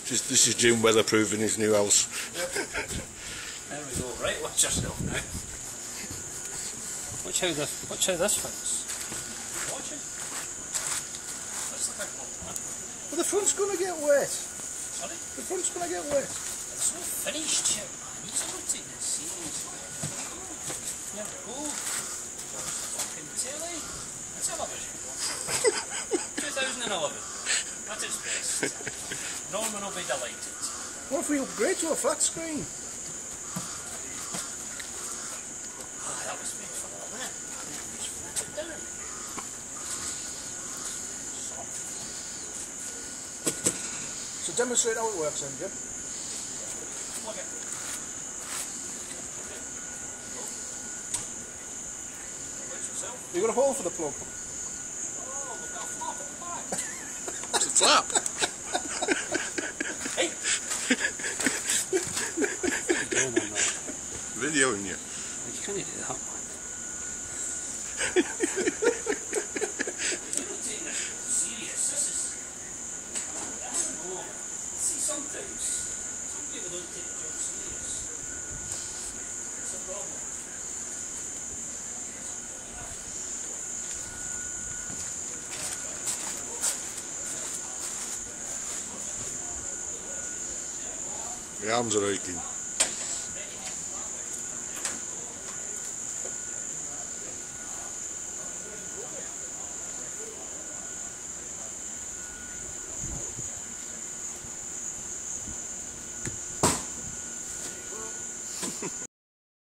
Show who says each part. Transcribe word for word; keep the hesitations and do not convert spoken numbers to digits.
Speaker 1: This, this is June weatherproof in his new house.
Speaker 2: There we go. Right, watch yourself now. Watch how this, watch how this fits. Watch it. That's like a good one.
Speaker 1: But the front's going to get wet.
Speaker 2: Sorry?
Speaker 1: The front's going to get wet.
Speaker 2: It's not finished yet, man. He's not taking it seriously. There we go. Fucking telly. Television. twenty eleven. At its best. Norman will be delighted.
Speaker 1: What if we upgrade to a flat screen?
Speaker 2: Ah, that was made for all that. Just flip it down.
Speaker 1: So demonstrate how it works then, Jim.
Speaker 2: Plug it.
Speaker 1: You got a hole for the plug?
Speaker 2: Oh, we've got a flap at the back.
Speaker 1: It's a flap.
Speaker 2: Hey!
Speaker 1: Videoing you.
Speaker 2: You can't do that, man. You're not taking this serious. This is... I don't know. See, sometimes, some people don't take the job serious. It's a problem.
Speaker 1: My arms are aching.